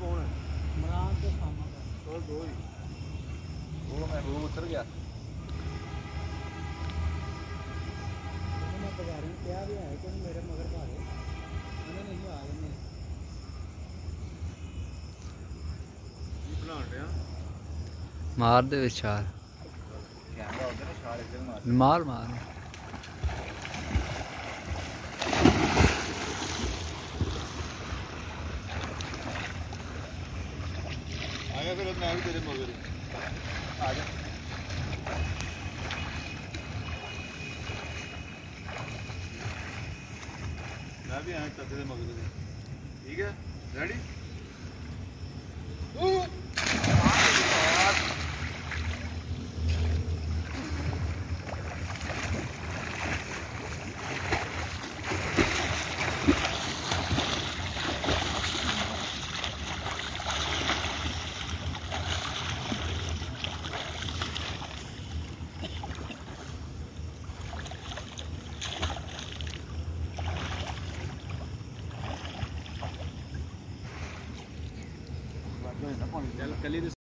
कौन है? इमरान के खाना का और दो ही वो महबूब उतर गया। मैं बजा रही क्या भी है कि मेरे मगर भागे मैंने नहीं आ रहे बना रहे मार दे विचार कैमरा उधर है शार इधर मार मार आया फिर मैं भी तेरे मगर आ जा। मैं भी आया तेरे मगर ठीक है रेडी। चल कल